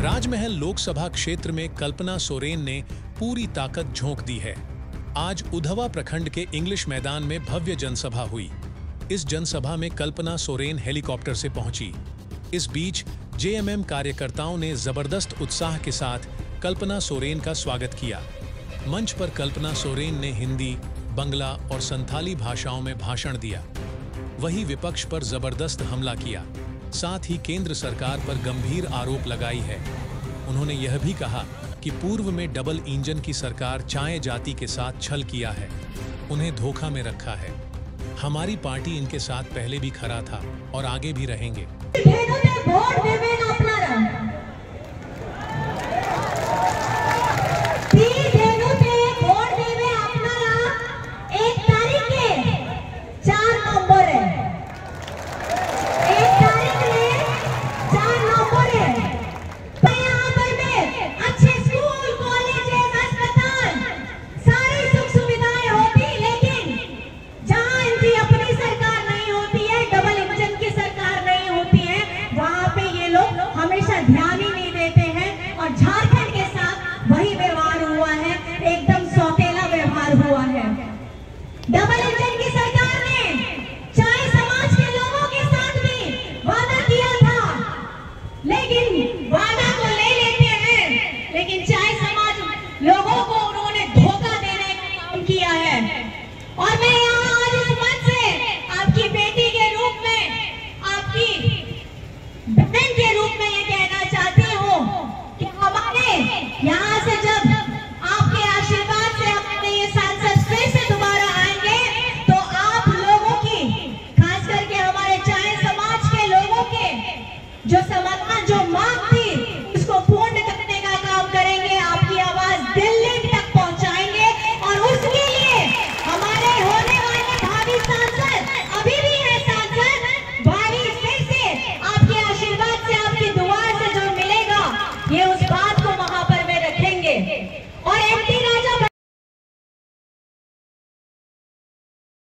राजमहल लोकसभा क्षेत्र में कल्पना सोरेन ने पूरी ताकत झोंक दी है। आज उधवा प्रखंड के इंग्लिश मैदान में भव्य जनसभा हुई। इस जनसभा में कल्पना सोरेन हेलीकॉप्टर से पहुंची। इस बीच जेएमएम कार्यकर्ताओं ने जबरदस्त उत्साह के साथ कल्पना सोरेन का स्वागत किया। मंच पर कल्पना सोरेन ने हिंदी, बंगला और संथाली भाषाओं में भाषण दिया। वहीं विपक्ष पर जबरदस्त हमला किया, साथ ही केंद्र सरकार पर गंभीर आरोप लगाई है। उन्होंने यह भी कहा कि पूर्व में डबल इंजन की सरकार चाय जाति के साथ छल किया है, उन्हें धोखा में रखा है। हमारी पार्टी इनके साथ पहले भी खड़ा था और आगे भी रहेंगे।